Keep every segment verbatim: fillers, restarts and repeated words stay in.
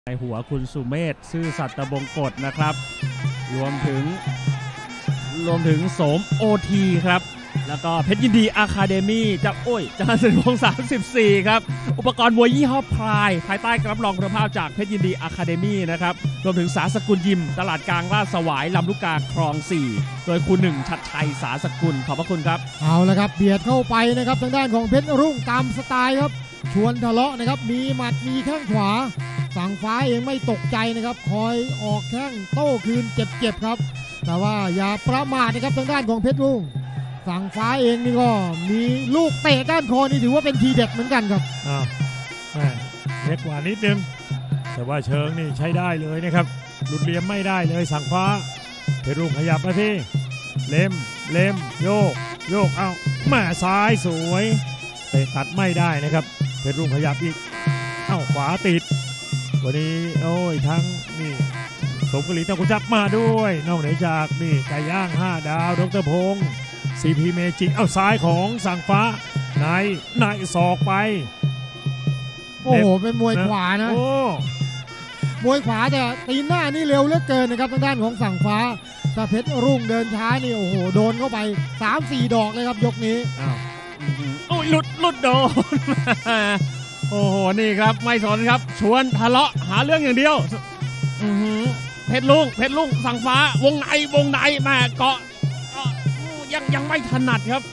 ในหัวคุณสุเมธซื่อสัตย์บงกฎนะครับรวมถึงรวมถึงโสมโอทีครับแล้วก็เพชรยินดีอะคาเดมี่จะโอ้ยจันทร์สินวงศ์สามสิบสี่ครับอุปกรณ์มวยยี่ห้อพรายภายใต้รับรองคุณภาพจากเพชรยินดีอะคาเดมี่นะครับรวมถึงสาสกุลยิมตลาดกลางลาดสวายลำลูกกาคลองสี่โดยคุณหนึ่งชัดชัยสาสกุลขอบพระคุณครับเอาละครับเบียดเข้าไปนะครับทางด้านของเพชรรุ่งตามสไตล์ครับชวนทะเลาะนะครับมีหมัดมีแข้งขวาฝั่งฟ้าเองไม่ตกใจนะครับคอยออกแข้งโต้คืนเจ็บๆครับแต่ว่าอย่าประมาทนะครับทางด้านของเพชรรุ่งฝั่งฟ้าเองนี่ก็มีลูกเตะก้านคอนี่ถือว่าเป็นทีเด็ดเหมือนกันครับอ้าวเล็กกว่านิดนึงแต่ว่าเชิงนี่ใช้ได้เลยนะครับหลุดเหลี่ยมไม่ได้เลยสั่งฟ้าเพชรรุ่งขยับมาที่เล็มเล็มโยกโยกเอาแม่ซ้ายสวยเตะตัดไม่ได้นะครับเพชรรุ่งขยับอีกเอ้าขวาติดวันนี้โอ้ยทั้งนี่สมกลีต้องกุจับมาด้วยนอกเหนือจากนี่ไก่ย่างห้าดาวดรพงศ์ซีพีเมจิเอาซ้ายของสั่งฟ้าในในศอกไปโอ้โหเป็นมวยขวานะมวยขวาแต่ตีนหน้านี่เร็วเหลือเกินนะครับทางด้านของสั่งฟ้าถ้าเพชรรุ่งเดินช้านี่โอ้โหโดนเข้าไป สามสี่ ดอกเลยครับยกนี้อ้าวโอ้ยหลุดหลุดโดนโอ้โหนี่ครับไม่สนครับชวนทะเลาะหาเรื่องอย่างเดียวเพชรรุ่งเพชรรุ่งสั่งฟ้าวงในวงในมาเกาะยังยังไม่ถนัดครับ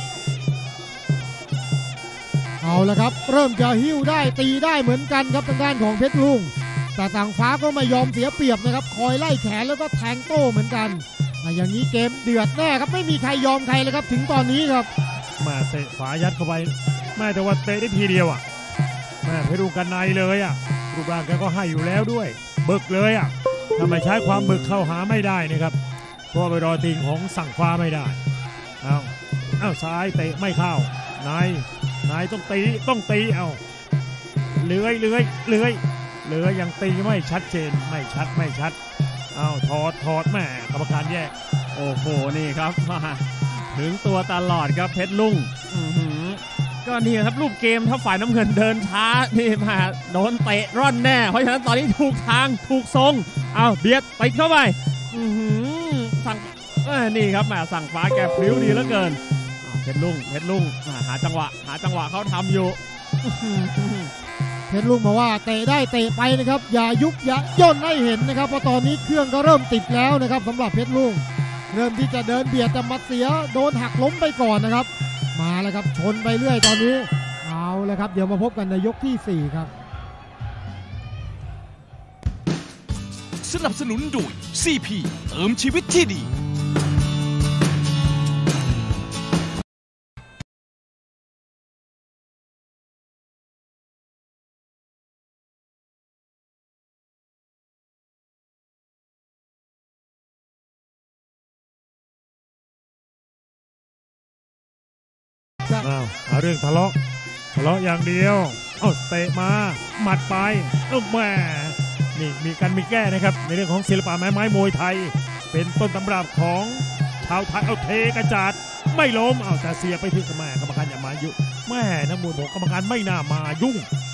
เอาละครับเริ่มจะหิ้วได้ตีได้เหมือนกันครับทางด้านของเพชรรุ่งแต่สั่งฟ้าก็ไม่ยอมเสียเปรียบนะครับคอยไล่แขนแล้วก็แทงโต้เหมือนกันอย่างนี้เกมเดือดแน่ครับไม่มีใครยอมใครเลยครับถึงตอนนี้ครับมาเตะขวายัดเข้าไปแม่แต่ว่าเตะได้ทีเดียวอ่ะแม่เพชรรุ่งกันในเลยอ่ะรูปร่างแกก็ให้อยู่แล้วด้วยบึกเลยอ่ะทำไมใช้ความบึกเข้าหาไม่ได้นะครับเพราะไปรอติงของสั่งฟ้าไม่ได้เอาเอาซ้ายเตะไม่เข้านายนายต้องตีต้องตีเอาเลื้อยเลื้อยเลื้อยเลื้อยยังตีไม่ชัดเจนไม่ชัดไม่ชัดเอาถอดถอดแม่กรรมการแยกโอ้โหนี่ครับมาถึงตัวตลอดครับเพชรรุ่งก็นี่ครับรูปเกมถ้าฝ่ายน้ำเงินเดินช้านี่มาโดนเตะร่อนแน่เพราะฉะนั้นตอนนี้ถูกทางถูกทรงเอาเบียดไปเข้าไปสั่งนี่ครับแม่สั่งฟ้าแกพลิ้วดีเหลือเกินเพชรรุ่งเพชรรุ่งหาจังหวะหาจังหวะเขาทำอยู่เพชรรุ่งบอกว่าเตะได้เตะไปนะครับอย่ายุบอย่าย่นให้เห็นนะครับเพราะตอนนี้เครื่องก็เริ่มติดแล้วนะครับสำหรับเพชรรุ่งเริ่มที่จะเดินเบียดแต่มาเสียโดนหักล้มไปก่อนนะครับมาแล้วครับชนไปเรื่อยตอนนี้เอาเลยครับเดี๋ยวมาพบกันในยกที่สี่ครับสนับสนุนโดย ซี พี เติมชีวิตที่ดีเอาหาเรื่องทะเลาะทะเลาะอย่างเดียวเอาเตะมาหมัดไปเอ้าแม่นี่มีกันมีแก้นะครับในเรื่องของศิลปะไม้ไม้มวยไทยเป็นต้นตำรับของชาวไทยเอาเทกระจาดไม่ล้มเอาแต่เสียไปที่แม่กรรมการอย่ามายุ่งแม่นักมวยบอกกรรมการไม่น่ามายุ่ง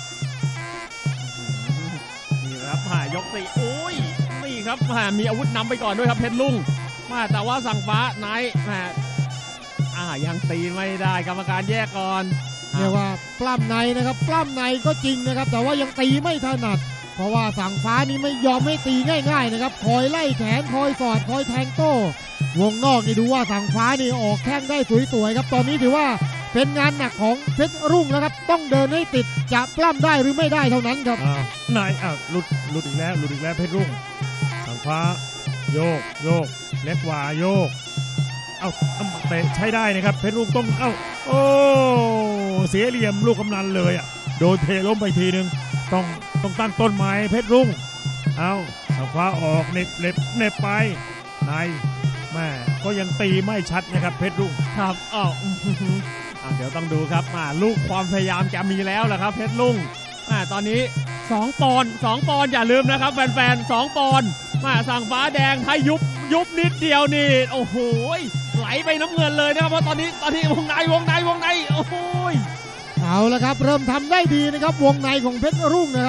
นี่ครับหายกสี่โอ้ยนี่ครับมีอาวุธนำไปก่อนด้วยครับเพชรรุ่งมาแต่ว่าสั่งฟ้านายแม่อ่ายังตีไม่ได้กรรมการแยกก่อนเรียกว่าปล้ำในนะครับปล้ำในก็จริงนะครับแต่ว่ายังตีไม่ถนัดเพราะว่าสั่งฟ้านี้ไม่ยอมให้ตีง่ายๆนะครับคอยไล่แขนคอยสอดคอยแทงโต้วงนอกนี่ดูว่าสั่งฟ้านี่ออกแข้งได้สวยๆครับตอนนี้ถือว่าเป็นงานหนักของเพชรรุ่งแล้วครับต้องเดินให้ติดจะปล้ำได้หรือไม่ได้เท่านั้นครับนายอ้าวหลุดหลุดอีกแล้วหลุดอีกแล้วเพชรรุ่งสั่งฟ้าโยกโยกเล็กกว่าโยกเอาเตะใช้ได้นะครับเพชรรุ่งต้องเอ้าโอ้เสียเหลี่ยมลูกกำนันเลยอ่ะโดนเทล้มไปทีนึงต้องต้องตั้งต้นไม้เพชรรุ่งเอาสั่งฟ้าออกเน็บเน็บเน็บไปในแม่ก็ยังตีไม่ชัดนะครับเพชรรุ่งครับอ้าวเดี๋ยวต้องดูครับมาลูกความพยายามจะมีแล้วแหละครับเพชรรุ่งตอนนี้สองปอนด์สองปอนด์อย่าลืมนะครับแฟนๆสองปอนด์มาสั่งฟ้าแดงถ้ายุบยุบนิดเดียวนี่โอ้โหไหลไปน้ำเงินเลยนะครับเพราะตอนนี้ตอนนี้วงในวงในวงในโอ้โหเอาละครับเริ่มทำได้ดีนะครับวงในของเพชรรุ่งนะครับ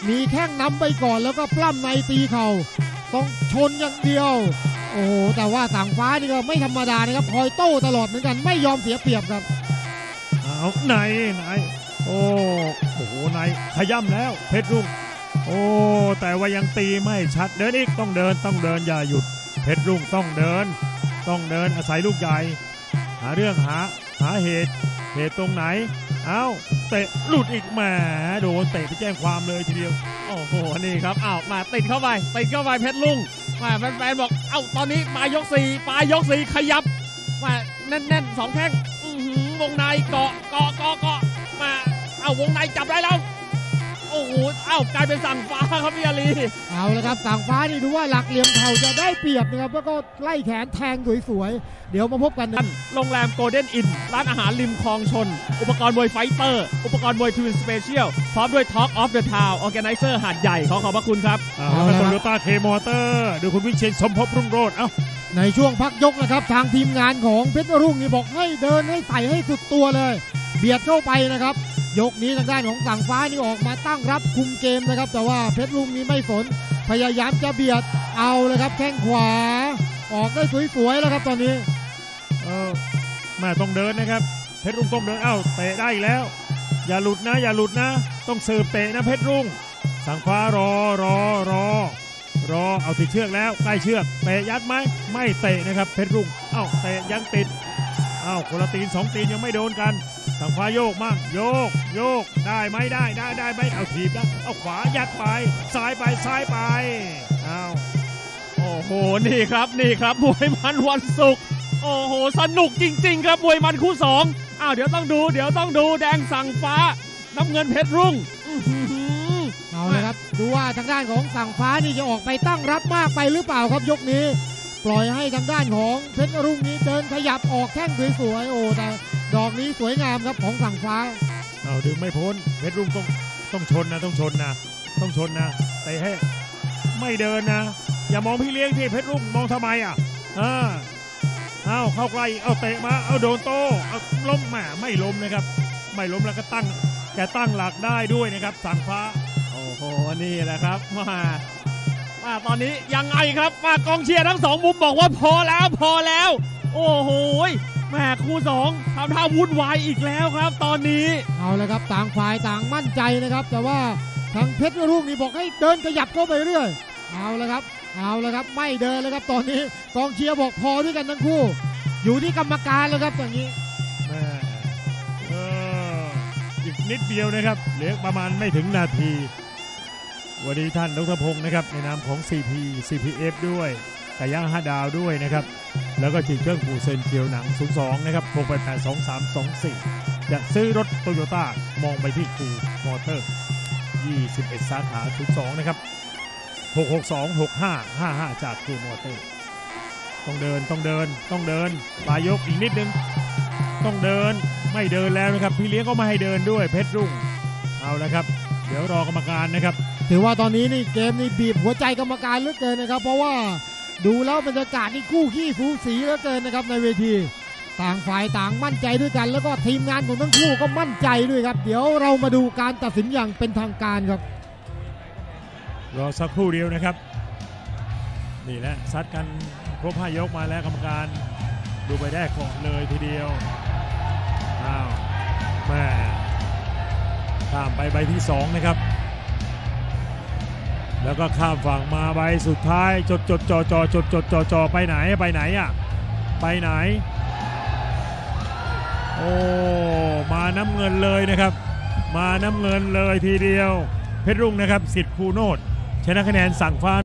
มีแข้งนำไปก่อนแล้วก็ปล้ำในตีเข่าต้องชนอย่างเดียวโอ้โหแต่ว่าสั่งฟ้านี่ก็ไม่ธรรมดานะครับคอยโต้ตลอดเหมือนกันไม่ยอมเสียเปรียบครับเอาไหนไหนโอ้โอ้โหไหนขย่ำแล้วเพชรรุ่งโอ้แต่ว่ายังตีไม่ชัดเดินอีกต้องเดินต้องเดินอย่าหยุดเพชรรุ่งต้องเดินต้องเดินอาศัยลูกใหญ่หาเรื่องหาหาเหตุเหตุตรงไหนเอ้าเตะหลุดอีกแหมโดนเตะไปแจ้งความเลยทีเดียวโอ้โหนี่ครับอ้าวมาติดเข้าไปติดเข้าไปเพชรลุงมาแฟนๆบอกเอ้าตอนนี้ปลายยกสี่ปลายยกสี่ขยับมาแน่นๆสองแข้งวงในเกาะเกาะเกาะเกาะมาเอ้าวงในจับได้แล้วโอ้โหเอ้ากลายเป็นสั่งฟ้าครับพี่อาลีเอาละครับสั่งฟ้านี่ดูว่าหลักเหลี่ยมเข่าจะได้เปรียบนะครับแล้วก็ไล่แขนแทงสวยๆเดี๋ยวมาพบกันนะโรงแรมโกลเด้นอินร้านอาหารริมคลองชนอุปกรณ์มวยไฟเตอร์อุปกรณ์มวยทวินสเปเชียลพร้อมด้วย Talk of the Town Organizer หาดใหญ่ขอขอบพระคุณครับเอาละโตโยต้าเคมอเตอร์โดยคุณวิเชียรสมภพรุ่งโรจน์เอ้าในช่วงพักยกนะครับทางทีมงานของเพชรรุ่งนี่บอกให้เดินให้ใส่ให้สุดตัวเลยเบียดเข้าไปนะครับยกนี้ทางด้านของสั่งฟ้านี่ออกมาตั้งรับคุมเกมนะครับแต่ว่าเพชรรุ่งนี้ไม่สนพยายามจะเบียดเอาเลยครับแข้งขวาออกได้สวยๆแล้วครับตอนนี้เออแม่ต้องเดินนะครับเพชรรุ่งต้องเดินเอ้าเตะได้แล้วอย่าหลุดนะอย่าหลุดนะต้องสืบเตะนะเพชรรุ่งสั่งฟ้ารอรอรอรอเอาติดเชือกแล้วใกล้เชือกเตะยัดไหมไม่เตะนะครับเพชรรุ่งเอ้าเตะยังติดเอ้าคนละตีนสองตีนยังไม่โดนกันสั่งฟ้าโยกมากโยกโยกได้ไหมได้ได้ได้ไหมเอาถีบนะเอาขวายัดไปซ้ายไปซ้ายไปเอาโอ้โหนี่ครับนี่ครับมวยมันวันศุกร์โอ้โหสนุกจริงๆครับมวยมันคู่สองอ้าวเดี๋ยวต้องดูเดี๋ยวต้องดูแดงสั่งฟ้าน้ำเงินเพชรรุ่งเอาเลยครับดูว่าทางด้านของสั่งฟ้านี่จะออกไปตั้งรับมากไปหรือเปล่าครับยกนี้ปล่อยให้ทางด้านของเพชรรุ่งนี้เดินขยับออกแข้งสวยๆโอ้แต่ดอกนี้สวยงามครับของสั่งฟ้าเอาดึงไม่พ้นเพชรรุ่งต้องต้องชนนะต้องชนนะต้องชนนะแต่ให้ไม่เดินนะอย่ามองพี่เลี้ยงที่เพชรรุ่งมองทำไมอ่ะอ่าเอาเข้าใกล้เอาเตะมาเอาโดนโต้เอาล้มแหมไม่ล้มนะครับไม่ล้มแล้วก็ตั้งแกตั้งหลักได้ด้วยนะครับสั่งฟ้าโอ้โหนี่แหละครับมามาตอนนี้ยังไงครับมากองเชียร์ทั้งสองมุมบอกว่าพอแล้วพอแล้วโอ้โหแม่คู่สองทำท่าวุ่นวายอีกแล้วครับตอนนี้เอาเลยครับต่างฝ่ายต่างมั่นใจนะครับแต่ว่าทางเพชรรุ่งนี่บอกให้เดินขยับเข้าไปเรื่อยเอาเลยครับเอาเลยครับไม่เดินเลยครับตอนนี้กองเชียร์บอกพอด้วยกันทั้งคู่อยู่ที่กรรมการแล้วครับอย่างนี้แม่เอออีกนิดเดียวนะครับเหลือประมาณไม่ถึงนาทีวันนี้ท่านดร.พงศ์นะครับในนามของ ซี พี ซี พี เอฟ ด้วยไก่ย่างห้าดาวด้วยนะครับแล้วก็ฉีดเครื่องปูเซนเชียวหนังศูนย์สองนะครับโทรไปแปด สอง สาม สอง สี่จะซื้อรถโตโยต้ามองไปที่คูมอเตอร์ยี่สิบเอ็ดสาขาศูนย์สองนะครับหก หก สอง หก ห้า ห้า ห้าจากคูมอเตอร์ต้องเดินต้องเดินต้องเดินปลายยกอีกนิดนึงต้องเดินไม่เดินแล้วนะครับพี่เลี้ยงก็ไม่ให้เดินด้วยเพชรรุ่งเอาละครับเดี๋ยวรอกรรมการนะครับถือว่าตอนนี้นี่เกมนี่บีบหัวใจกรรมการเหลือเกินนะครับเพราะว่าดูแล้วบรรยากาศนี่คู่ขี้สูสีเหลือเกินนะครับในเวทีต่างฝ่ายต่างมั่นใจด้วยกันแล้วก็ทีมงานของทั้งคู่ก็มั่นใจด้วยครับเดี๋ยวเรามาดูการตัดสินอย่างเป็นทางการครับรอสักครู่เดียวนะครับนี่แหละซัดกันครบห้ายกมาแล้วกรรมการดูไปได้ก่อนเลยทีเดียวอ้าวแม่ข้ามไปใบที่สองนะครับแล้วก็ข้ามฝั่งมาใบสุดท้ายจดจดจอจอจดจดจอจอไปไหนไปไหนอ่ะไปไหนโอ้มาน้ำเงินเลยนะครับมาน้ำเงินเลยทีเดียวเพชรรุ่งนะครับสิทธิ์คูโนดชนะคะแนนสั่งฟ้า